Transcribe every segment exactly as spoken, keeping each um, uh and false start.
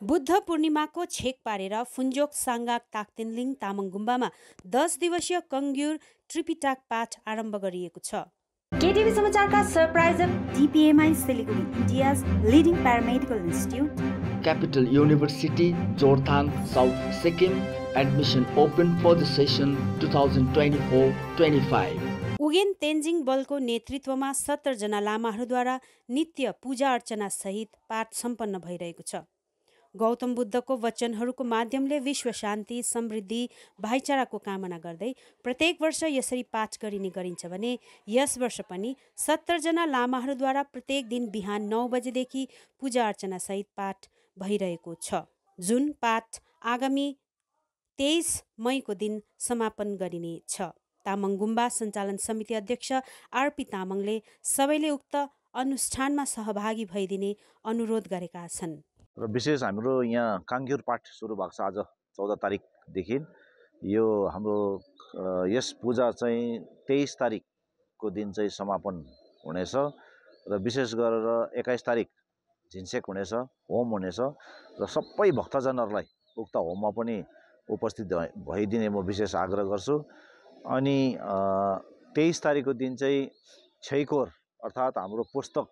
बुद्ध पूर्णिमाको छेक पारेर फुन्जोक साङ्गाक ताक्तेनलिङ तामाङ गुम्बामा दस दिवसीय कङ्ग्युर त्रिपिटाक पाठ आरम्भ गरिएको छ। केटिभी समाचारका सरप्राइजर DPMI Siliguri, India's leading paramedical institute, Capital University, Jorthang, South Sikkim. Admission open for the session twenty twenty-four twenty-five. Ugen Tenzing बलको नेतृत्वमा सत्तर जना लामाहरूद्वारा नित्य पूजा अर्चना सहित पाठ सम्पन्न भइरहेको छ। गौतम बुद्धको वचनहरूको माध्यमले विश्व शान्ति, समृद्धि, भाइचाराको कामना गर्दै प्रत्येक वर्ष यसरी पाठ गरिने गरिन्छ भने यस वर्ष पनि सत्तर जना लामाहरूद्वारा प्रत्येक दिन बिहान नौ बजेदेखि पूजा अर्चना सहित पाठ भइरहेको छ, जुन पाठ आगामी तेइस मईको दिन समापन गरिने छ। तामाङ गुम्बा सञ्चालन समिति अध्यक्ष आरपी तामाङले सबैले उक्त अनुष्ठानमा सहभागी भइदिने अनुरोध गरेका छन्। र विशेष हाम्रो यहाँ काङ्ग्युर पाठ सुरु भएको छ आज चौध तारिकदेखि। यो हाम्रो यस पूजा चाहिँ तेइस तारिकको दिन चाहिँ समापन हुनेछ र विशेष गरेर एक्काइस तारिक झिन्सेक हुनेछ, होम हुनेछ र सबै भक्तजनहरूलाई उक्त होममा पनि उपस्थित भइदिने म विशेष आग्रह गर्छु। अनि तेइस तारिकको दिन चाहिँ छैकोर अर्थात् हाम्रो पुस्तक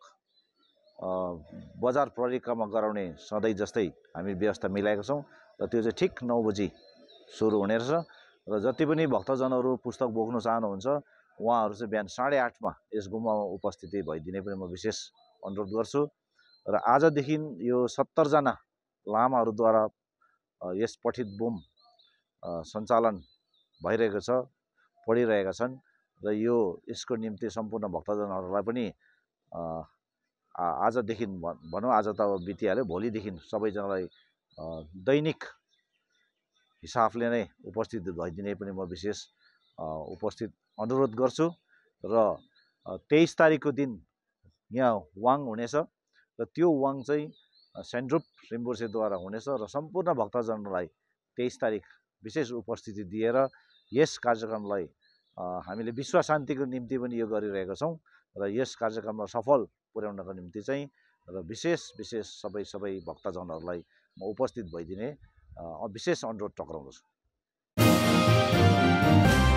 बजार परिक्रमा गराउने सधैँ जस्तै हामी व्यवस्था मिलाएका छौँ र त्यो चाहिँ ठिक नौ बजी सुरु हुने रहेछ र जति पनि भक्तजनहरू पुस्तक बोक्न चाहनुहुन्छ उहाँहरू चाहिँ बिहान साढे आठमा यस गुम्बामा उपस्थिति भइदिने पनि म विशेष अनुरोध गर्छु। र आजदेखि यो सत्तरजना लामाहरूद्वारा यस पठित बुम सञ्चालन भइरहेको छ, पढिरहेका छन् र यो यसको निम्ति सम्पूर्ण भक्तजनहरूलाई पनि आजदेखि भनौँ, आज त अब बितिहाल्यो, भोलिदेखि सबैजनालाई दैनिक हिसाबले नै उपस्थित भइदिने पनि म विशेष उपस्थित अनुरोध गर्छु। र तेइस तारिकको दिन यहाँ वाङ हुनेछ र त्यो वाङ चाहिँ सेन्ड्रुप रिम्बुर्सेद्वारा हुनेछ र सम्पूर्ण भक्तजनलाई तेइस तारिक विशेष उपस्थिति दिएर यस कार्यक्रमलाई हामीले विश्व शान्तिको निम्ति पनि यो गरिरहेका छौँ र यस कार्यक्रमलाई सफल पुर्याउनको निम्ति चाहिँ र विशेष विशेष सबै सबै भक्तजनहरूलाई म उपस्थित भइदिने विशेष अनुरोध टक्राउँदछु।